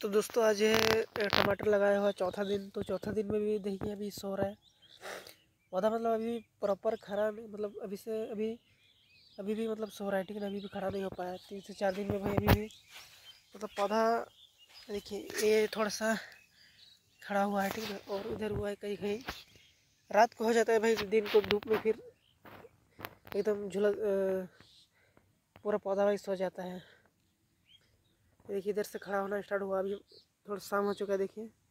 तो दोस्तों आज है टमाटर लगाया हुआ चौथा दिन। तो चौथा दिन में भी देखिए अभी सो रहा है पौधा। मतलब अभी प्रॉपर खड़ा नहीं, मतलब अभी भी मतलब सो रहा है, ठीक है ना। अभी भी खड़ा नहीं हो पाया 3 से 4 दिन में भाई। अभी भी मतलब पौधा देखिए ये थोड़ा सा खड़ा हुआ है, ठीक है। और इधर हुआ है कहीं कहीं। रात को हो जाता है भाई, दिन को धूप में फिर एकदम पूरा पौधा भाई सो जाता है। देखिए इधर से खड़ा होना स्टार्ट हुआ, अभी थोड़ा शाम हो चुका है देखिए।